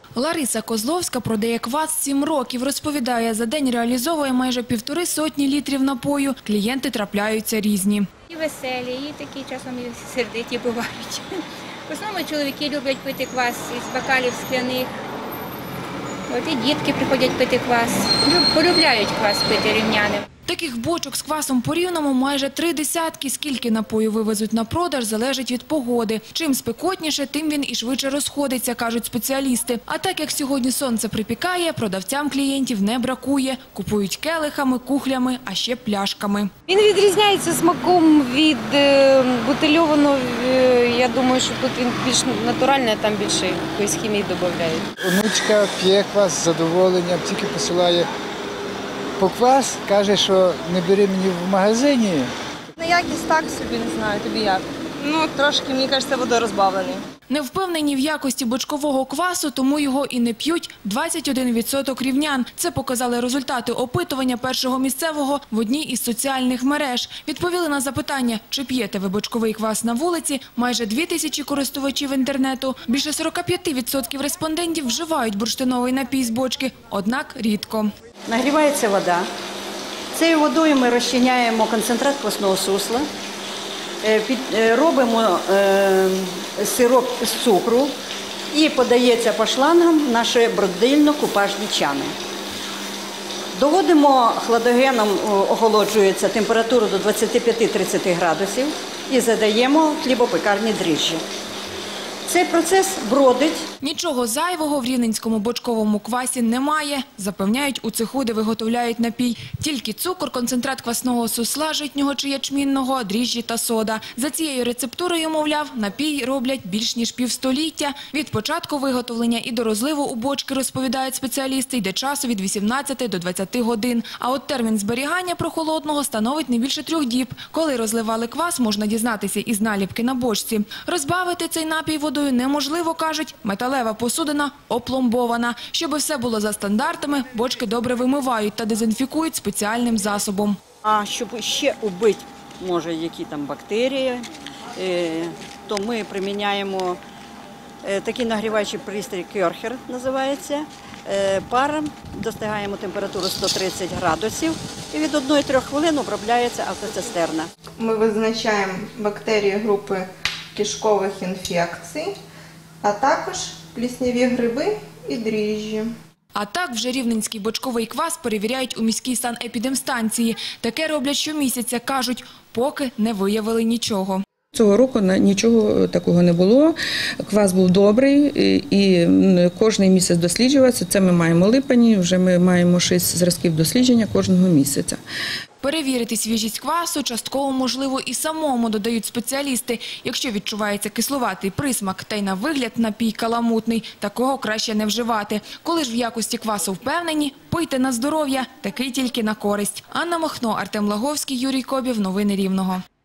Лариса Козловська продає квас 7 років. Розповідає, за день реалізовує майже 1,5 сотні літрів напою. Клієнти трапляються різні. І веселі, і такі часом і сердиті бувають. В основному чоловіки люблять пити квас із бокалів скляних. От і дітки приходять пити квас. Полюбляють квас пити рівняним. Таких бочок з квасом по-рівному майже 3 десятки. Скільки напою вивезуть на продаж, залежить від погоди. Чим спекотніше, тим він і швидше розходиться, кажуть спеціалісти. А так як сьогодні сонце припікає, продавцям клієнтів не бракує. Купують келихами, кухлями, а ще пляшками. Він відрізняється смаком від бутильованого. Я думаю, що тут він більш натуральний, а там більше якоїсь хімії додають. Онучка п'є квас з задоволенням, тільки посилає по квас, каже, що не бери мені в магазині. На якість так собі, не знаю, тобі як. Ну, трошки, мені кажеться, водорозбавлений. Не впевнені в якості бочкового квасу, тому його і не п'ють 21% рівнян. Це показали результати опитування першого місцевого в одній із соціальних мереж. Відповіли на запитання, чи п'єте ви бочковий квас на вулиці, майже 2000 користувачів інтернету. Більше 45% респондентів вживають бурштиновий напій з бочки, однак рідко. Нагрівається вода. Цією водою ми розчиняємо концентрат квасного сусла, робимо сироп з цукру і подається по шлангам в наші бродильно-купажні чани. Доводимо хладогеном, охолоджується температуру до 25-30 градусів і задаємо в хлібопекарні дріжджі. Цей процес бродить. Нічого зайвого в рівненському бочковому квасі немає, запевняють у цеху, де виготовляють напій. Тільки цукор, концентрат квасного сусла, житнього чи ячмінного, дріжджі та сода. За цією рецептурою, мовляв, напій роблять більш ніж півстоліття. Від початку виготовлення і до розливу у бочки, розповідають спеціалісти, йде часу від 18 до 20 годин. А от термін зберігання прохолодного становить не більше 3 діб. Коли розливали квас, можна дізнатися із наліпки на бочці. Розбавити цей напій водою неможливо, кажуть, металева посудина опломбована. Щоби все було за стандартами, бочки добре вимивають та дезінфікують спеціальним засобом. А щоб ще убити, може, які там бактерії, то ми приміняємо такий нагріваючий пристрій «Керхер» називається. Паром достигаємо температуру 130 градусів і від 1-3 хвилин обробляється автоцистерна. Ми визначаємо бактерії групи кишкових інфекцій, а також плісняві гриби і дріжджі. А так вже рівненський бочковий квас перевіряють у міській санепідемстанції. Таке роблять щомісяця, кажуть, поки не виявили нічого. Цього року нічого такого не було, квас був добрий і кожен місяць досліджувався. Це ми маємо липень, вже ми маємо 6 зразків дослідження кожного місяця. Перевірити свіжість квасу частково можливо і самому, додають спеціалісти. Якщо відчувається кислуватий присмак та й на вигляд напій каламутний, такого краще не вживати. Коли ж в якості квасу впевнені, пийте на здоров'я, такий тільки на користь. Анна Махно, Артем Лаговський, Юрій Кобів. Новини Рівного.